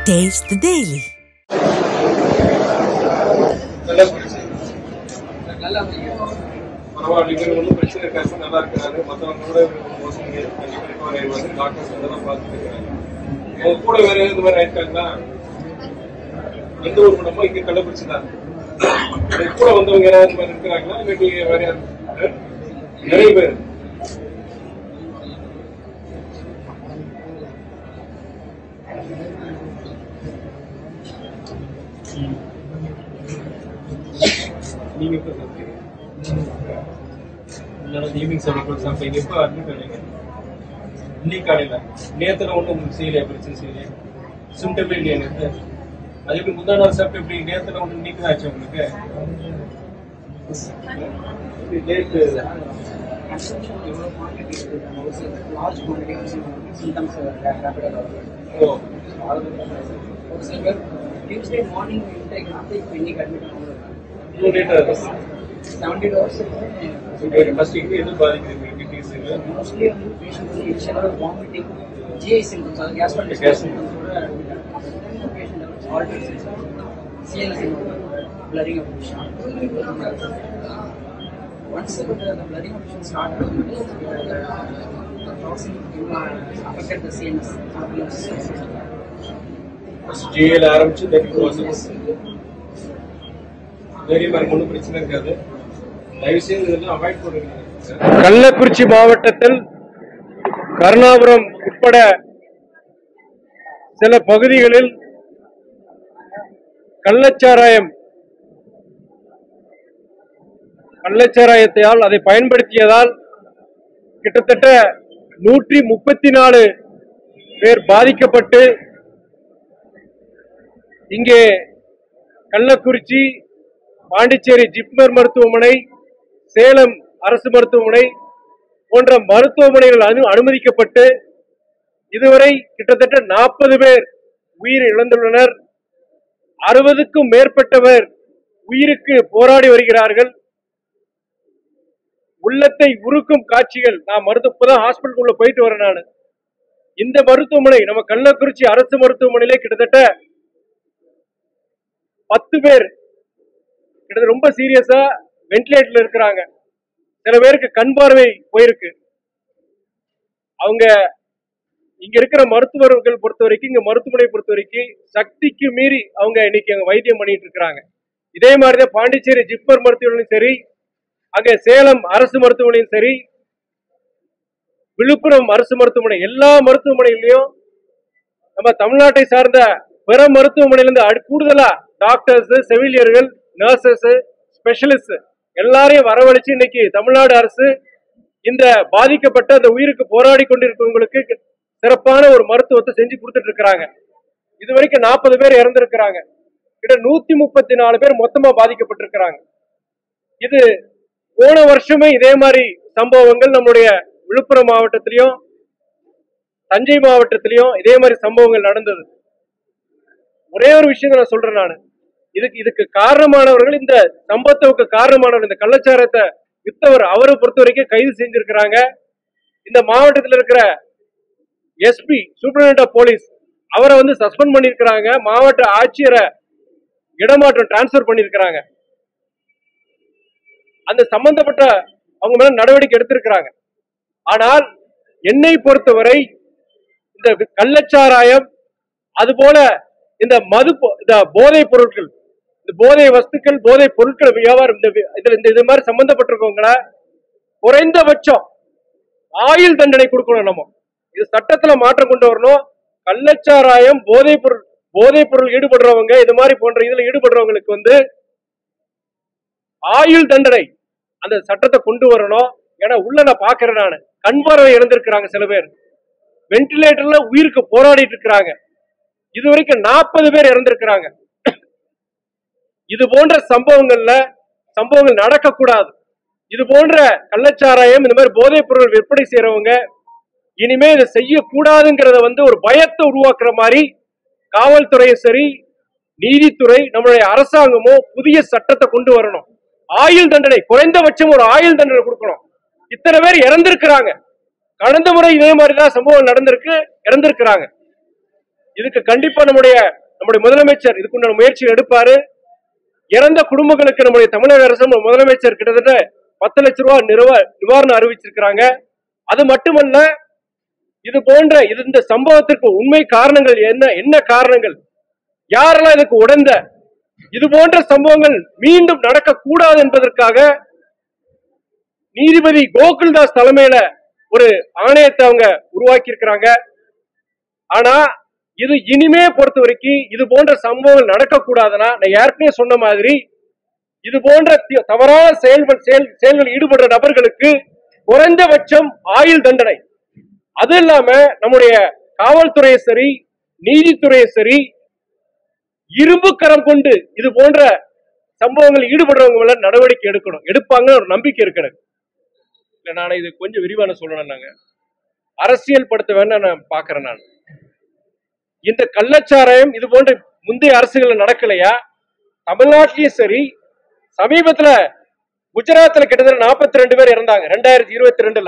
Taste the Daily. Evening 7 o'clock சாப்பிட்டீங்க. இப்போ admit ஆனீங்க. இன்னைக்கு காலையில் நேரத்தில் ஒன்றும் உங்களுக்கு செய்யலையா? பிரச்சனை செய்யலையா? சிம்டமே இல்லையா? நேற்று அது எப்படி முந்தா நாள் சாப்பிட்டு எப்படி நேரத்தில் ஒன்று இன்னைக்கு தான் ஆச்சு உங்களுக்கு? நேற்று Tuesday morning intake after clinic admit ஆனது 70 hours ஃபர்ஸ்ட் இங்கே எது பாதிக்குது? mostly patient initial vomiting, GI symptoms, gastrointestinal symptoms கூட patient develops altered symptoms, CNS blurring of vision. Once the blurring of vision started, the toxin affected the CNS. G L ஆரம்பிச்சு நிறைய ஒன்றும் பிரச்சனை இருக்காது. தயவுசெய்து இதெல்லாம் அவாய்ட் பண்ணுங்க. கள்ளக்குறிச்சி மாவட்டத்தில் கருணாபுரம் உட்பட சில பகுதிகளில் கள்ளச்சாராயத்தால் அதை பயன்படுத்தியதால் கிட்டத்தட்ட 134 பேர் பாதிக்கப்பட்டு இங்கே கள்ளக்குறிச்சி, பாண்டிச்சேரி ஜிப்மர் மருத்துவமனை, சேலம் அரசு மருத்துவமனை போன்ற மருத்துவமனைகள் அனுமதிக்கப்பட்டு இதுவரை கிட்டத்தட்ட 40 பேர் உயிர் இழந்துள்ளனர். 60க்கும் மேற்பட்டவர் உயிருக்கு போராடி வருகிறார்கள். உள்ளத்தை உருக்கும் காட்சிகள். நான் இப்பதான் ஹாஸ்பிட்டலுக்குள்ள போயிட்டு வரேன். நான் இந்த மருத்துவமனை நம்ம கள்ளக்குறிச்சி அரசு மருத்துவமனையிலே கிட்டத்தட்ட 10 பேர் ரொம்ப சீரியஸா வென்டிலேட்டர்ல இருக்கிறாங்க. சில பேருக்கு கண் பார்வை போயிருக்கு. அவங்க இங்க இருக்கிற மருத்துவர்கள் பொறுத்த வரைக்கும், இங்க மருத்துவமனை பொறுத்த வரைக்கும் சக்திக்கு மீறி அவங்க இன்னைக்கு அங்க வைத்தியம் பண்ணிட்டு இருக்கிறாங்க. இதே மாதிரிதான் பாண்டிச்சேரி ஜிப்மர் மருத்துவமனையும் சரி, அங்க சேலம் அரசு மருத்துவமனையும் சரி, விழுப்புரம் அரசு மருத்துவமனை, எல்லா மருத்துவமனையிலையும் நம்ம தமிழ்நாட்டை சார்ந்த பிற மருத்துவமனையிலிருந்து கூடுதலா டாக்டர்ஸ், செவிலியர்கள், நர்சஸ், ஸ்பெஷலிஸ்ட் எல்லாரையும் வரவழைச்சு இன்னைக்கு தமிழ்நாடு அரசு இந்த பாதிக்கப்பட்ட அந்த உயிருக்கு போராடி கொண்டிருக்கிறவங்களுக்கு சிறப்பான ஒரு மருத்துவத்தை செஞ்சு கொடுத்துட்டு இருக்கிறாங்க. இதுவரைக்கும் 40 பேர் இறந்திருக்கிறாங்க. கிட்ட 134 பேர் மொத்தமா பாதிக்கப்பட்டிருக்கிறாங்க. இது போன வருஷமே இதே மாதிரி சம்பவங்கள் நம்முடைய விழுப்புரம் மாவட்டத்திலையும் தஞ்சை மாவட்டத்திலையும் இதே மாதிரி சம்பவங்கள் நடந்தது. ஒரே ஒரு விஷயம் நான் சொல்றேன். நான் இதுக்கு காரணமானவர்கள், இந்த சம்பவத்துக்கு காரணமானவர், இந்த கள்ளச்சாரத்தை வித்தவர், அவரை பொறுத்த வரைக்கும் கைது செஞ்சிருக்கிறாங்க. இந்த மாவட்டத்தில் இருக்கிற எஸ்பி, சூப்பரிண்டென்டென்ட் ஆஃப் போலீஸ், அவரை சஸ்பெண்ட் பண்ணிருக்கிறாங்க. மாவட்ட ஆட்சியரை இடமாற்றம் டிரான்ஸ்பர் பண்ணிருக்கிறாங்க. அந்த சம்பந்தப்பட்ட அவங்க மேல நடவடிக்கை எடுத்திருக்கிறாங்க. ஆனால் என்னை பொறுத்தவரை இந்த கள்ளச்சாராயம், அதுபோல இந்த போதைப் பொருட்கள், இந்த போதை வஸ்துக்கள், போதை பொருட்கள் வியாபாரம், இது மாதிரி சம்பந்தப்பட்டிருக்கவங்கள குறைந்தபட்சம் ஆயுள் தண்டனை கொடுக்கணும். நம்ம இது சட்டத்துல மாற்றம் கொண்டு வரணும். கள்ளச்சாராயம், போதைப் பொருள் ஈடுபடுறவங்க, இது மாதிரி போன்ற இதுல ஈடுபடுறவங்களுக்கு ஆயுள் தண்டனை அந்த சட்டத்தை கொண்டு வரணும். ஏன்னா உள்ள நான் பாக்குறேன், நான் கண் பார்வை இழந்திருக்கிறாங்க. சில பேர் வென்டிலேட்டர்ல உயிருக்கு போராடிட்டு இருக்கிறாங்க. இதுவரைக்கும் 40 பேர் இறந்திருக்கிறாங்க. இது போன்ற சம்பவங்கள் நடக்கக்கூடாது. இது போன்ற கள்ளச்சாராயம், இந்த மாதிரி போதைப் பொருள் விற்பனை செய்யறவங்க இனிமே இதை செய்யக்கூடாதுங்கிறத ஒரு பயத்தை உருவாக்குற மாதிரி காவல்துறையும் சரி, நீதித்துறை, நம்மளுடைய அரசாங்கமும் புதிய சட்டத்தை கொண்டு வரணும். ஆயுள் தண்டனை, குறைந்தபட்சம் ஒரு ஆயுள் தண்டனை கொடுக்கணும். இத்தனை பேர் இறந்திருக்கிறாங்க. கடந்த முறை இதே மாதிரிதான் சம்பவம் நடந்திருக்கு, இறந்திருக்கிறாங்க. இதுக்கு கண்டிப்பா நம்முடைய முதலமைச்சர் இதுக்குண்டான முயற்சி எடுப்பாரு. இறந்த குடும்பங்களுக்கு நம்முடைய தமிழக அரசு முதலமைச்சர் கிட்டத்தட்ட 10 லட்சம் ரூபாய் நிவாரணம் அறிவிச்சிருக்கிறாங்க. அது மட்டுமல்ல, இது போன்ற இந்த சம்பவத்திற்கு உண்மை காரணங்கள் என்ன காரணங்கள், யாரெல்லாம் இதுக்கு உடந்த, இது போன்ற சம்பவங்கள் மீண்டும் நடக்கக்கூடாது என்பதற்காக நீதிபதி கோகுல்தாஸ் தலைமையில ஒரு ஆணையத்தை அவங்க உருவாக்கி இருக்கிறாங்க. ஆனா இது இனிமே பொறுத்த வரைக்கும் இது போன்ற சம்பவங்கள் நடக்கக்கூடாதுன்னா, நான் ஏற்கனவே சொன்ன மாதிரி இது போன்ற தவறான செயல்கள் ஈடுபடுற நபர்களுக்கு குறைந்தபட்சம் ஆயுள் தண்டனை, அது இல்லாம நம்முடைய காவல்துறையை சரி நீதித்துறையை சரி இரும்பு கரம் கொண்டு இது போன்ற சம்பவங்கள் ஈடுபடுறவங்க மேல நடவடிக்கை எடுப்பாங்க ஒரு நம்பிக்கை இருக்கிறது. இல்ல நான் இது கொஞ்சம் விரிவான சொல்லணும். நாங்க அரசியல் படுத்த வேண்டாம் நான் பாக்குறேன். நான் இந்த கள்ளச்சாராயம் இது போன்ற முந்தைய அரசுகள் நடக்கலையா? தமிழ்நாட்டிலயும் சரி, சமீபத்துல குஜராத்ல கிட்டத்தட்ட 42 பேர் இறந்தாங்க 2022.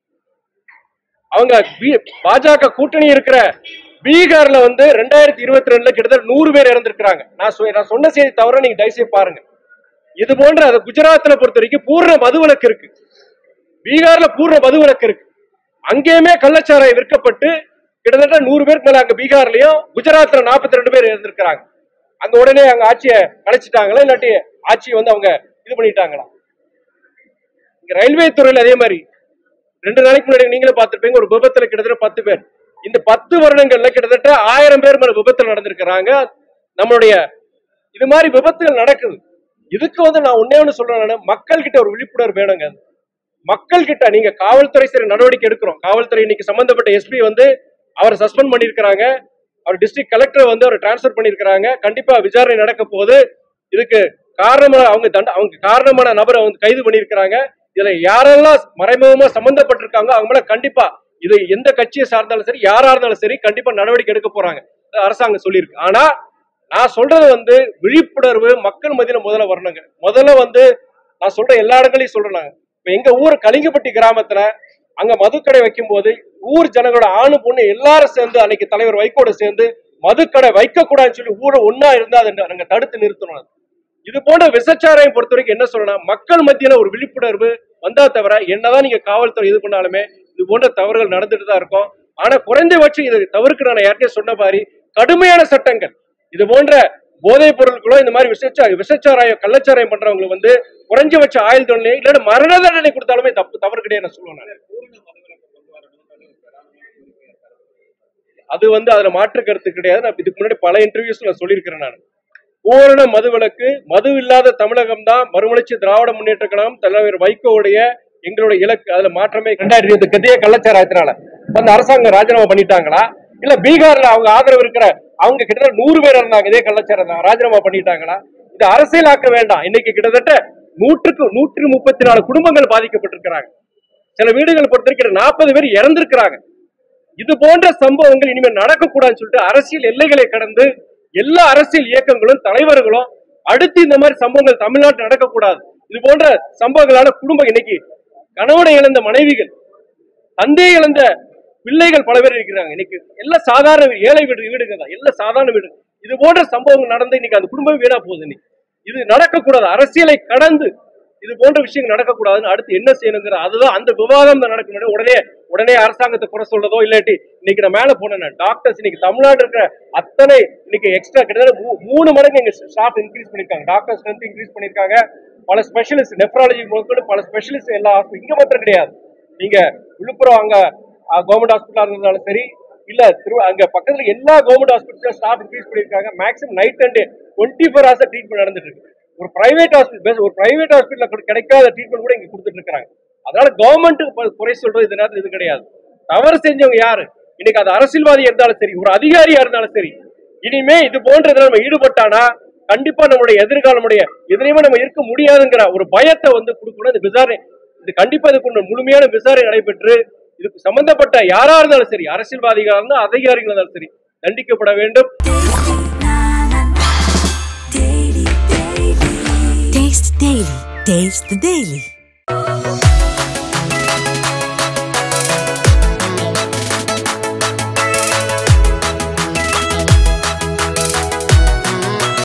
அவங்க பாஜக கூட்டணி இருக்கிற பீகார்ல 2022 கிட்டத்தட்ட 100 பேர் இறந்திருக்கிறாங்க. நான் சொன்ன செய்தி தவிர நீங்க தயவுசெய்து பாருங்க. இது போன்ற குஜராத்ல பொறுத்த வரைக்கும் பூர்ண மதுவிலக்கு இருக்கு, பீகார்ல பூர்ண மதுவிலக்கு இருக்கு. அங்கேயுமே கள்ளச்சாராயம் விற்கப்பட்டு கிட்டத்தட்ட 100 பேருக்கு மேல அங்க பீகார்லயும் குஜராத்ல 42 பேர் இறந்திருக்கிறாங்க. அங்க உடனே அங்க ஆட்சியை கலைச்சிட்டாங்களா, இல்லாட்டி ஆட்சியை அவங்க இது பண்ணிட்டாங்களா? இங்க ரயில்வே துறையில அதே மாதிரி 2 நாளைக்கு முன்னாடி நீங்களே பார்த்திருப்பீங்க, ஒரு விபத்துல கிட்டத்தட்ட 10 பேர். இந்த 10 வருடங்கள்ல கிட்டத்தட்ட 1000 பேர் மேல விபத்துல நடந்திருக்கிறாங்க. நம்மளுடைய இது மாதிரி விபத்துகள் நடக்குது. இதுக்கு நான் ஒண்ணு சொல்றேன், மக்கள் கிட்ட ஒரு விழிப்புணர்வு வேணுங்க. மக்கள் கிட்ட நீங்க காவல்துறை சரி நடவடிக்கை எடுக்கிறோம். காவல்துறை இன்னைக்கு சம்பந்தப்பட்ட எஸ்பி அவரை சஸ்பெண்ட் பண்ணிருக்கிறாங்க, அவர் டிஸ்ட்ரிக்ட் கலெக்டர் அவரை டிரான்ஸ்பர் பண்ணிருக்கிறாங்க. கண்டிப்பா விசாரணை நடக்க போகுது. இதுக்கு காரணமான அவங்க காரணமான நபரை கைது பண்ணிருக்கிறாங்க. இதுல யாரெல்லாம் மறைமுகமா சம்பந்தப்பட்டிருக்காங்க அவங்க மேல கண்டிப்பா இது எந்த கட்சியை சார்ந்தாலும் சரி யாரா இருந்தாலும் சரி கண்டிப்பா நடவடிக்கை எடுக்க போறாங்க அரசாங்கம் சொல்லியிருக்கு. ஆனா நான் சொல்றது விழிப்புணர்வு மக்கள் மத்தியில முதல்ல வரணுங்க. முதல்ல நான் சொல்ற எல்லா இடங்களையும் சொல்றேன். எங்க ஊர் கலிங்கப்பட்டி கிராமத்துல அங்க மதுக்கடை வைக்கும் போது ஊர் ஜனங்களோட ஆணு பொண்ணு எல்லாரும் சேர்ந்து அன்னைக்கு தலைவர் வைகோட சேர்ந்து மதுக்கடை வைக்க கூடாதுன்னு சொல்லி ஊரை ஒன்னா இருந்தா அதை நாங்க தடுத்து நிறுத்தணும். இது போன்ற விசச்சாரையை பொறுத்த வரைக்கும் என்ன சொல்லணும், மக்கள் மத்தியில ஒரு விழிப்புணர்வு வந்தா தவிர என்னதான் நீங்க காவல்துறை இது பண்ணாலுமே இது போன்ற தவறுகள் நடந்துட்டு தான் இருக்கும். ஆனா குறைந்தபட்சம் இதை தவிர்க்க நான் யார்கிட்டயே சொன்ன மாதிரி கடுமையான சட்டங்கள், இது போன்ற போதைப் பொருட்களோ இந்த மாதிரி விசச்சாராயம் கள்ளச்சாராயம் பண்றவங்களுக்கு குறைஞ்சபட்ச ஆயுள் தண்டனை இல்ல மரண தண்டனை கொடுத்தாலுமே தவறு கிடையாது நான் சொல்லுவேன். அது அதுல மாற்று கருத்து கிடையாது. நான் இதுக்கு முன்னாடி பல இன்டர்வியூஸ்ல சொல்லியிருக்கிறேன். நான் பூரண மதுவிலக்கு, மது இல்லாத தமிழகம் தான் மறுமலர்ச்சி திராவிட முன்னேற்ற கழகம் தலைவர் வைகோவுடைய எங்களுடைய இலக்கு. அதுல மாற்றமே 2020 கத்திய கள்ளச்சாராயத்தினால அரசாங்கம் ராஜினாமா பண்ணிட்டாங்களா, இல்ல பீகார்ல அவங்க ஆதரவு இருக்கிற அவங்க கிட்டத்தட்ட 100 பேர் இருந்தாங்க இதே கள்ளச்சாராயம் ராஜினாமா பண்ணிட்டாங்களா? இது அரசியலாக்க வேண்டாம். இன்னைக்கு கிட்டத்தட்ட 134 குடும்பங்கள் பாதிக்கப்பட்டிருக்கிறாங்க. சில வீடுகள் பொறுத்த வரைக்கும் 40 பேர் இறந்திருக்கிறாங்க. இது போன்ற சம்பவங்கள் இனிமேல் நடக்கக்கூடாதுன்னு சொல்லிட்டு அரசியல் எல்லைகளை கடந்து எல்லா அரசியல் இயக்கங்களும் தலைவர்களும் அடுத்து இந்த மாதிரி சம்பவங்கள் தமிழ்நாட்டில் நடக்கக்கூடாது. இது போன்ற சம்பவங்களான குடும்பம் இன்னைக்கு கணவனை இழந்த மனைவிகள், தந்தையை இழந்த பிள்ளைகள் பல பேர் இருக்கிறாங்க. இன்னைக்கு எல்லாம் சாதாரண ஏழை வீடுகள் தான், எல்லாம் சாதாரண வீடு. இது போன்ற சம்பவங்கள் நடந்து இன்னைக்கு அந்த குடும்பம் வீணா போகுது. இன்னைக்கு இது நடக்கக்கூடாது. அரசியலை கடந்து இது போன்ற விஷயங்கள் நடக்கக்கூடாதுன்னு அடுத்து என்ன செய்யணுங்கிற அதுதான் அந்த விவாதம் தான் நடக்க. உடனே அரசாங்கத்தை குறை சொல்றதோ இல்லாட்டி இன்னைக்கு நான் மேல போனேன் டாக்டர்ஸ் இன்னைக்கு தமிழ்நாடு இருக்கிற அத்தனை இன்னைக்கு எக்ஸ்ட்ரா கிட்டத்தட்ட 3 மடங்கு எங்க ஸ்டாஃப் இன்க்ரீஸ் பண்ணிருக்காங்க. டாக்டர் ஸ்ட்ரென்த் இன்க்ரீஸ் பண்ணிருக்காங்க. பல ஸ்பெஷலிஸ்ட் நெப்ராலஜி முதற்கொண்டு பல ஸ்பெஷலிஸ்ட் எல்லா இங்க மாத்திரம் கிடையாது. நீங்க விழுப்புரம் அங்க கவர்மெண்ட் ஹாஸ்பிட்டலா இருந்தாலும் சரி இல்ல அங்க பக்கத்துல எல்லா கவர்மெண்ட் ஹாஸ்பிட்டலும் ஸ்டாஃப் இன்க்ரீஸ் பண்ணிருக்காங்க. Maximum night and 24 hours treatment நடந்துட்டு இருக்கு. ஒரு பிரைவேட் ஹாஸ்பிட்டல் கிடைக்காத ட்ரீட்மெண்ட் கூட இங்க கொடுத்துட்டு இருக்காங்க. அதனால கவர்மெண்ட்டுக்கு குறை சொல்றது இந்த நேரத்தில் இது கிடையாது. தவறு செஞ்சவங்க யாரு, இன்னைக்கு அது அரசியல்வாதியா இருந்தாலும் சரி ஒரு அதிகாரியா இருந்தாலும் சரி, இனிமே இது போன்றதுல நம்ம ஈடுபட்டானா கண்டிப்பா நம்மளுடைய எதிர்காலமுடைய எதிரையுமே நம்ம இருக்க முடியாதுங்கிற ஒரு பயத்தை கொடுக்கணும். இந்த விசாரணை இது கண்டிப்பா இதுக்கு முழுமையான விசாரணை நடைபெற்று இதுக்கு சம்பந்தப்பட்ட யாரா இருந்தாலும் சரி அரசியல்வாதிகளா இருந்தாலும் அதிகாரிகள் இருந்தாலும் சரி தண்டிக்கப்பட வேண்டும். Taste the Daily.